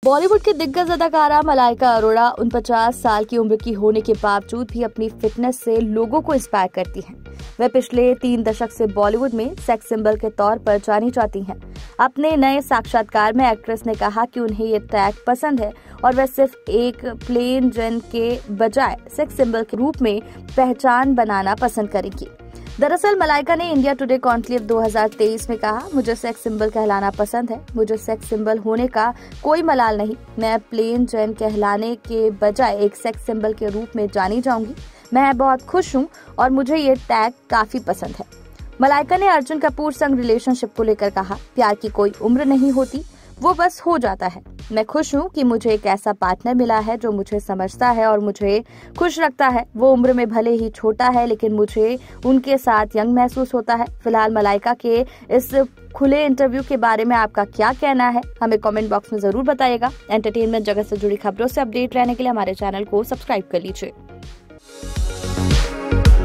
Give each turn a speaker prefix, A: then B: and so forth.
A: बॉलीवुड की दिग्गज अदाकारा मलाइका अरोड़ा 49 साल की उम्र की होने के बावजूद भी अपनी फिटनेस से लोगों को इंस्पायर करती हैं। वह पिछले 3 दशक से बॉलीवुड में सेक्स सिंबल के तौर पर जानी जाती हैं। अपने नए साक्षात्कार में एक्ट्रेस ने कहा कि उन्हें ये टैग पसंद है और वह सिर्फ एक प्लेन जन के बजाय सेक्स सिंबल के रूप में पहचान बनाना पसंद करेंगी। दरअसल मलाइका ने इंडिया टुडे कॉन्क्लेव 2023 में कहा, मुझे सेक्स सिंबल कहलाना पसंद है। मुझे सेक्स सिंबल होने का कोई मलाल नहीं। मैं प्लेन जैन कहलाने के बजाय एक सेक्स सिंबल के रूप में जानी जाऊंगी। मैं बहुत खुश हूं और मुझे ये टैग काफी पसंद है। मलाइका ने अर्जुन कपूर संग रिलेशनशिप को लेकर कहा, प्यार की कोई उम्र नहीं होती, वो बस हो जाता है। मैं खुश हूँ कि मुझे एक ऐसा पार्टनर मिला है जो मुझे समझता है और मुझे खुश रखता है। वो उम्र में भले ही छोटा है लेकिन मुझे उनके साथ यंग महसूस होता है। फिलहाल मलाइका के इस खुले इंटरव्यू के बारे में आपका क्या कहना है, हमें कमेंट बॉक्स में जरूर बताइएगा। एंटरटेनमेंट जगत से जुड़ी खबरों से अपडेट रहने के लिए हमारे चैनल को सब्सक्राइब कर लीजिए।